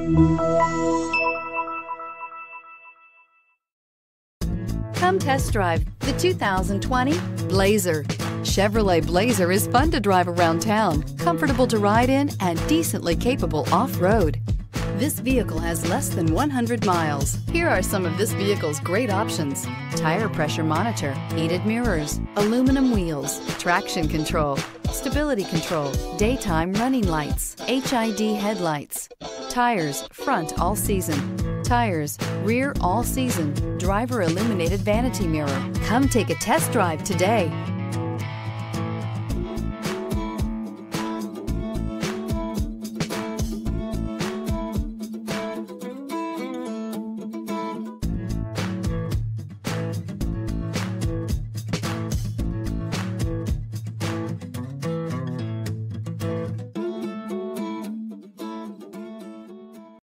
Come test drive the 2020 Blazer. Chevrolet Blazer is fun to drive around town, comfortable to ride in, and decently capable off-road. This vehicle has less than 100 miles. Here are some of this vehicle's great options: tire pressure monitor, heated mirrors, aluminum wheels, traction control, stability control, daytime running lights, HID headlights, tires front all season, tires rear all season, driver illuminated vanity mirror. Come take a test drive today.